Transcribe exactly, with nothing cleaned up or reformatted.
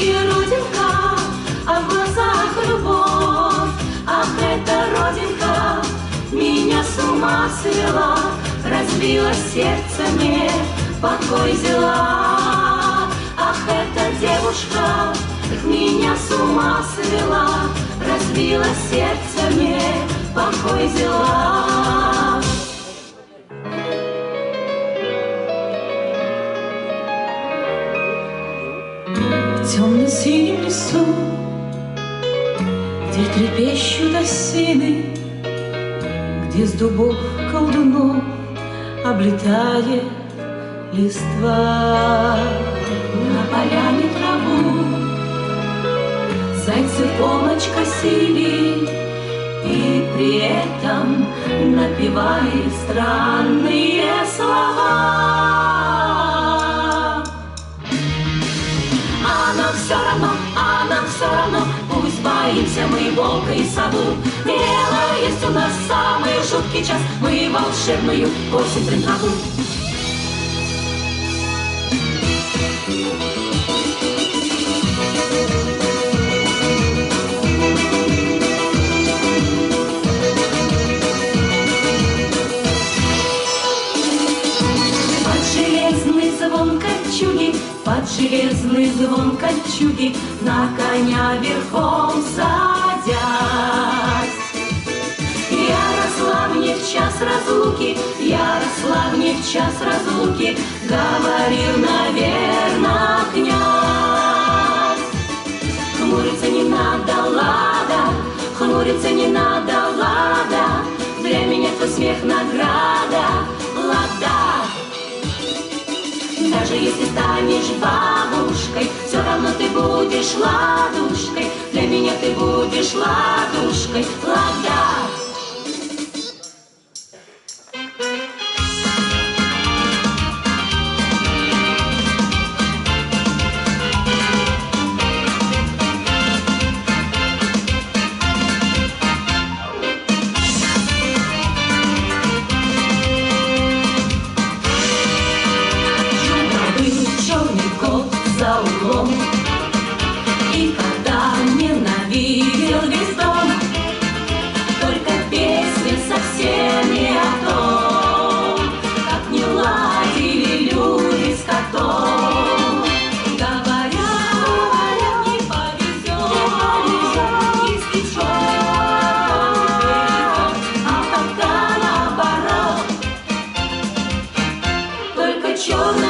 и родинка, а в глазах любовь. Ах, эта родинка меня с ума свела, разбила сердце мне, покой взяла. Ах, эта девушка меня с ума свела, разбила сердце мне, покой взяла. В темно-синем лесу, где трепещут осины, где с дубов колдунов облетает листва. На поляне траву зайцы полночь косили, и при этом напевали странные слова. А нам все равно, а нам все равно, пусть боимся мы волка и сову. Дело есть у нас самый жуткий час, мы волшебную осень трем траву. Под железный звон кольчуги на коня верхом садясь. Я росла в не в час разлуки, я росла в не в час разлуки, говорил, наверно, князь. Хмуриться не надо, лада, хмуриться не надо, лада, для меня твой смех награда, лада. Даже если станешь бабушкой, все равно ты будешь ладушкой, для меня ты будешь ладушкой, лада. И когда ненавидел весь дом, только песня совсем не о том, как не ладили люди с котом. Говорят, не повезет, не спечет, а когда наоборот, только черный